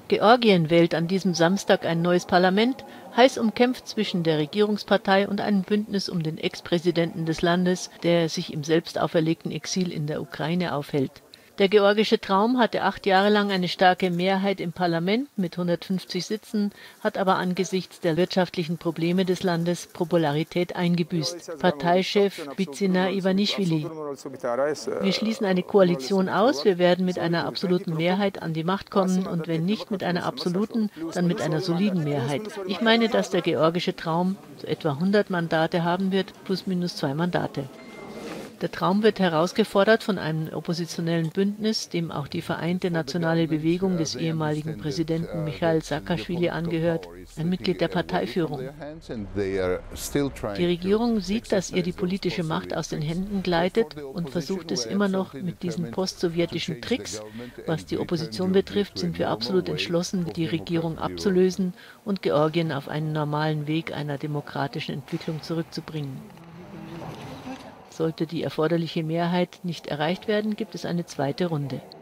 Georgien wählt an diesem Samstag ein neues Parlament, heiß umkämpft zwischen der Regierungspartei und einem Bündnis um den Ex-Präsidenten des Landes, der sich im selbst auferlegten Exil in der Ukraine aufhält. Der georgische Traum hatte 8 Jahre lang eine starke Mehrheit im Parlament mit 150 Sitzen, hat aber angesichts der wirtschaftlichen Probleme des Landes Popularität eingebüßt. Parteichef Bidzina Ivanischvili: Wir schließen eine Koalition aus, wir werden mit einer absoluten Mehrheit an die Macht kommen und wenn nicht mit einer absoluten, dann mit einer soliden Mehrheit. Ich meine, dass der georgische Traum so etwa 100 Mandate haben wird, plus minus 2 Mandate. Der Traum wird herausgefordert von einem oppositionellen Bündnis, dem auch die Vereinte Nationale Bewegung des ehemaligen Präsidenten Michail Saakaschwili angehört, ein Mitglied der Parteiführung. Die Regierung sieht, dass ihr die politische Macht aus den Händen gleitet und versucht es immer noch mit diesen postsowjetischen Tricks. Was die Opposition betrifft, sind wir absolut entschlossen, die Regierung abzulösen und Georgien auf einen normalen Weg einer demokratischen Entwicklung zurückzubringen. Sollte die erforderliche Mehrheit nicht erreicht werden, gibt es eine zweite Runde.